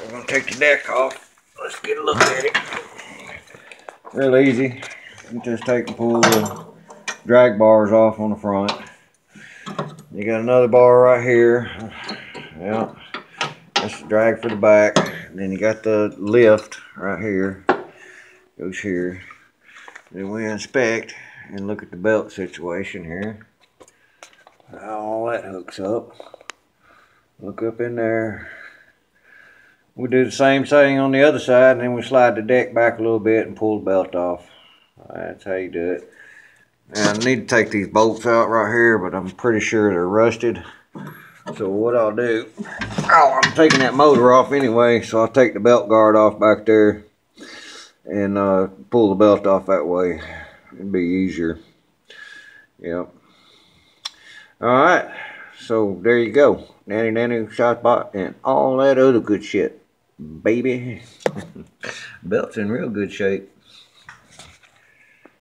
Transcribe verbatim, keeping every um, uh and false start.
we're going to take the deck off. Let's get a look at it. Real easy. You just take and pull the drag bars off on the front. You got another bar right here. Yeah, that's the drag for the back. And then you got the lift right here. Goes here. Then we inspect and look at the belt situation here. How all that hooks up. Look up in there. We do the same thing on the other side, and then we slide the deck back a little bit and pull the belt off. That's how you do it. And I need to take these bolts out right here, but I'm pretty sure they're rusted. So what I'll do, oh, I'm taking that motor off anyway, so I'll take the belt guard off back there and uh, pull the belt off that way. It'd be easier. Yep. Alright, so there you go. Nanny Nanny Shotbot and all that other good shit, baby. Belt's in real good shape.